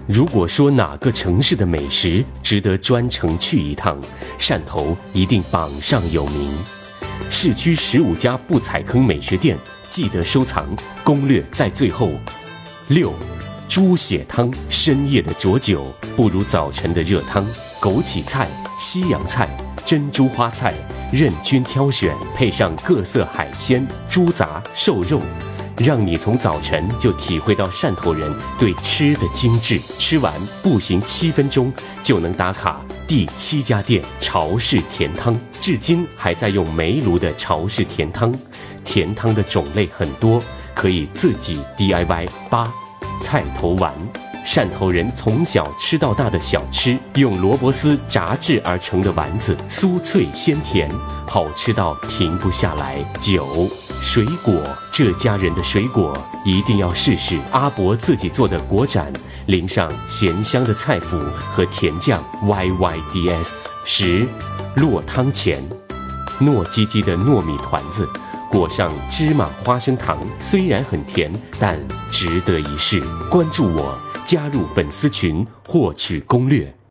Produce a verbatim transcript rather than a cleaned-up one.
如果说哪个城市的美食值得专程去一趟，汕头一定榜上有名。市区十五家不踩坑美食店，记得收藏，攻略在最后。六，猪血汤，深夜的浊酒不如早晨的热汤。枸杞菜、西洋菜、珍珠花菜，任君挑选，配上各色海鲜、猪杂、瘦肉。让你从早晨就体会到汕头人对吃的精致。吃完步行七分钟就能打卡第七家店潮式甜汤，至今还在用煤炉的潮式甜汤。甜汤的种类很多，可以自己 D I Y。八，菜头丸，汕头人从小吃到大的小吃，用萝卜丝炸制而成的丸子，酥脆鲜甜，好吃到停不下来。九，水果，这家人的水果一定要试试阿伯自己做的果盏，淋上咸香的菜脯和甜酱 Y Y D S。十，落汤钱，糯叽叽的糯米团子，裹上芝麻花生糖，虽然很甜，但值得一试。关注我，加入粉丝群，获取攻略。